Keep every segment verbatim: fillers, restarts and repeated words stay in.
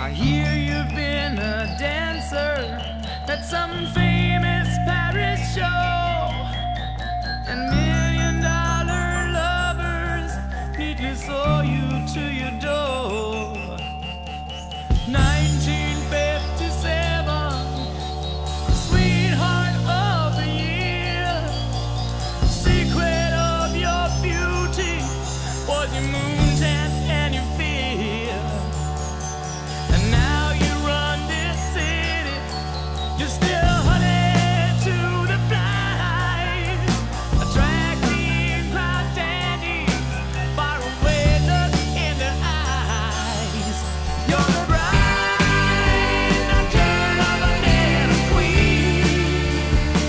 I hear you've been a dancer at some famous Paris show, and million dollar lovers neatly saw you to your door. nineteen fifty-seven, sweetheart of the year. Secret of your beauty was your moon tan and your fear. And now you run this city, you're still honey to the flies, attracting crowd dandies, far away look in their eyes. You're the bride, nocturne of a little queen.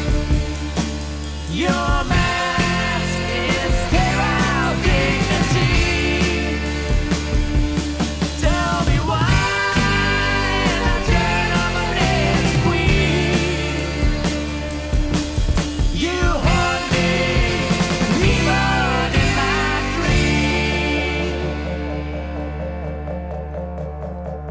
Your mask is sterile dignity. Tell me why, nocturne of a little queen. You haunt me, even in my dreams.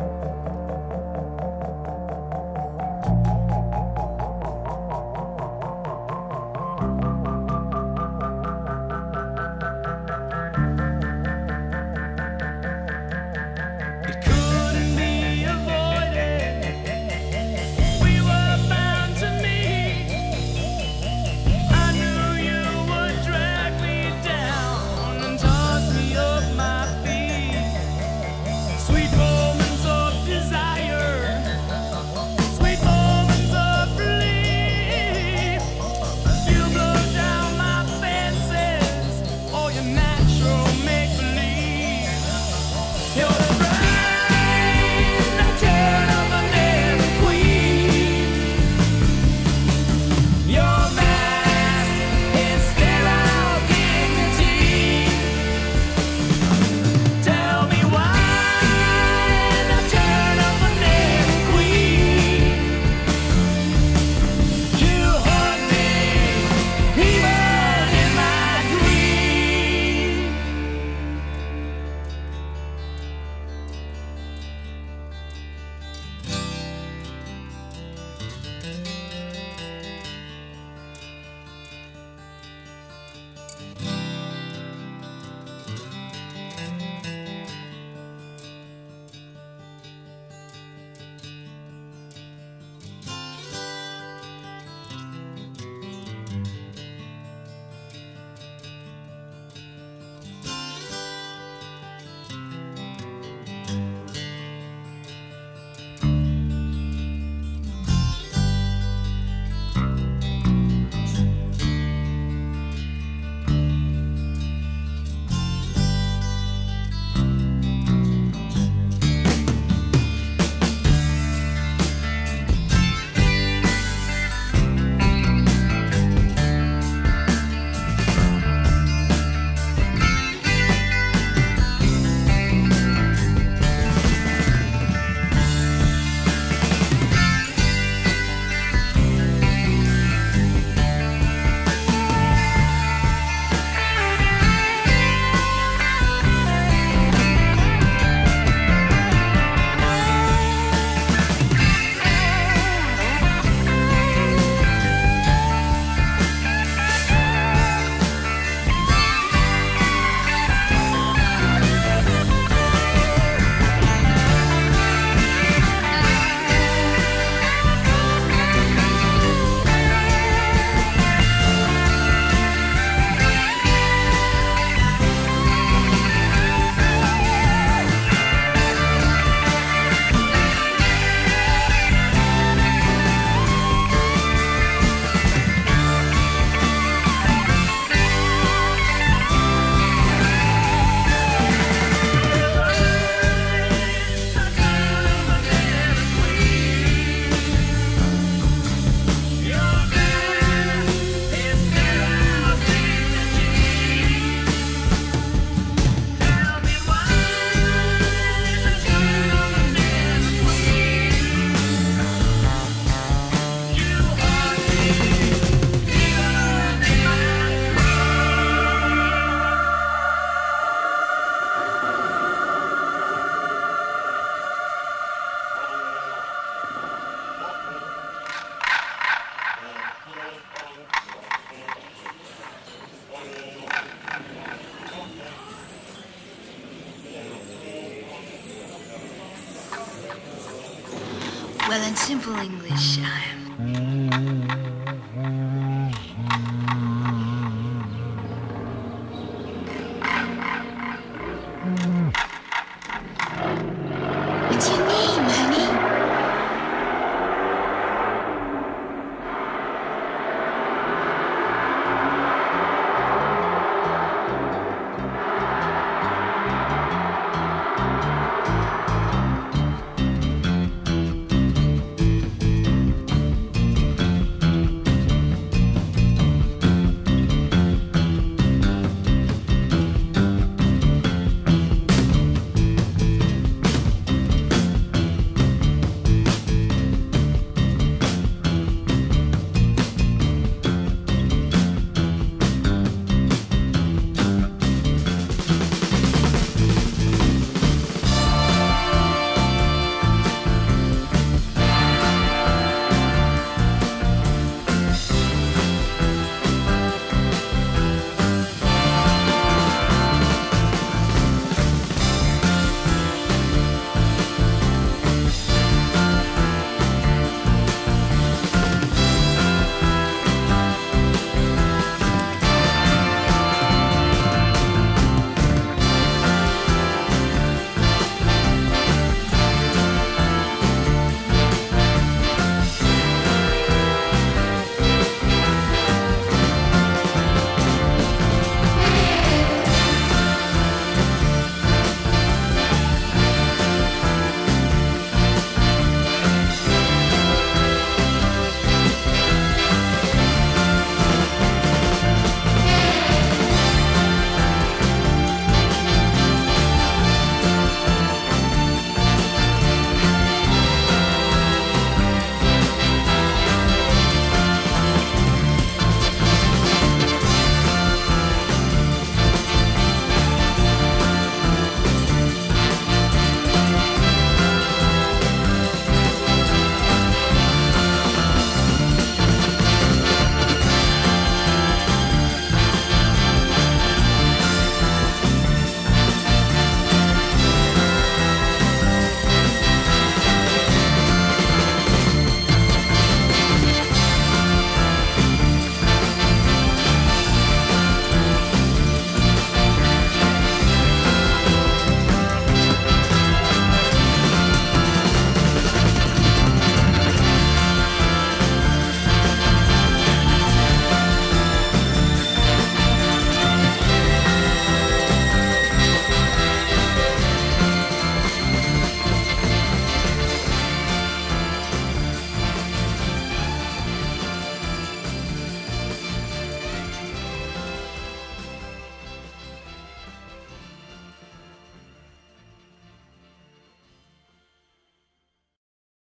Well, in simple English, I am. It's